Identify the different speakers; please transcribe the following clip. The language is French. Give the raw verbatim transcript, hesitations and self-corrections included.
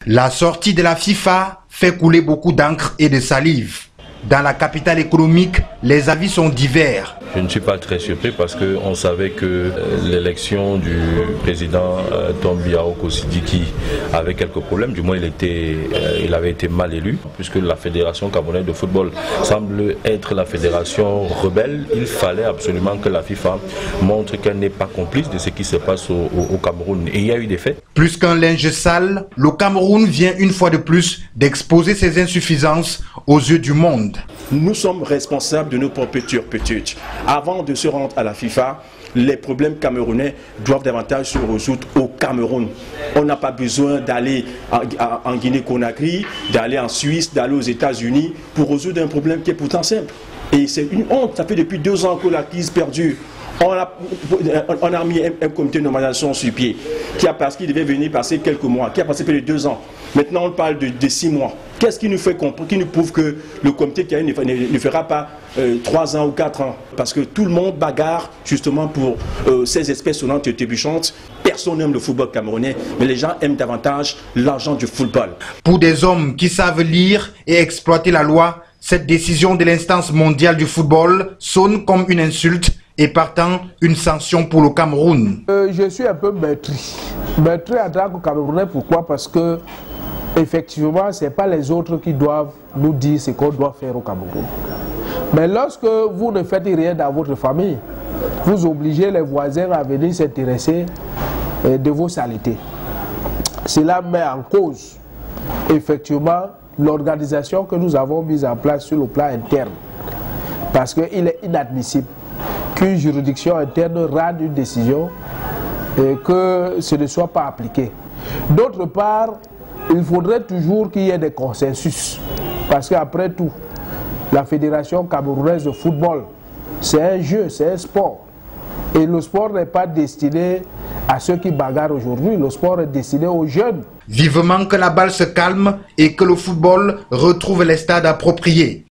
Speaker 1: La sortie de la FIFA fait couler beaucoup d'encre et de salive. Dans la capitale économique, les avis sont divers.
Speaker 2: Je ne suis pas très surpris parce qu'on savait que l'élection du président Tombiaoko Sidiki avait quelques problèmes. Du moins, il, était, il avait été mal élu. Puisque la Fédération camerounaise de football semble être la fédération rebelle, il fallait absolument que la FIFA montre qu'elle n'est pas complice de ce qui se passe au, au, au Cameroun. Et il y a eu des faits.
Speaker 1: Plus qu'un linge sale, le Cameroun vient une fois de plus d'exposer ses insuffisances aux yeux du monde.
Speaker 3: Nous sommes responsables de nos propres turpitudes. Avant de se rendre à la FIFA, les problèmes camerounais doivent davantage se résoudre au Cameroun. On n'a pas besoin d'aller en, en Guinée-Conakry, d'aller en Suisse, d'aller aux États-Unis pour résoudre un problème qui est pourtant simple. Et c'est une honte, ça fait depuis deux ans que la crise perdure. On a, on a mis un, un comité de normalisation sur pied qui a parce qu'il devait venir passer quelques mois, qui a passé plus de deux ans. Maintenant on parle de, de six mois. Qu'est-ce qui nous fait comprendre, qui nous prouve que le comité qui a eu ne, ne, ne fera pas euh, trois ans ou quatre ans? Parce que tout le monde bagarre justement pour euh, ces espèces sonnantes et trébuchantes. Personne n'aime le football camerounais, mais les gens aiment davantage l'argent du football.
Speaker 1: Pour des hommes qui savent lire et exploiter la loi, cette décision de l'instance mondiale du football sonne comme une insulte et partant une sanction pour le Cameroun.
Speaker 4: Euh, je suis un peu meurtri. Meurtri en tant que Camerounais, pourquoi? Parce que effectivement, ce n'est pas les autres qui doivent nous dire ce qu'on doit faire au Cameroun. Mais lorsque vous ne faites rien dans votre famille, vous obligez les voisins à venir s'intéresser de vos saletés. Cela met en cause effectivement l'organisation que nous avons mise en place sur le plan interne. Parce qu'il est inadmissible qu'une juridiction interne rende une décision et que ce ne soit pas appliqué. D'autre part, il faudrait toujours qu'il y ait des consensus. Parce qu'après tout, la Fédération camerounaise de football, c'est un jeu, c'est un sport. Et le sport n'est pas destiné à ceux qui bagarrent aujourd'hui, le sport est destiné aux jeunes.
Speaker 1: Vivement que la balle se calme et que le football retrouve les stades appropriés.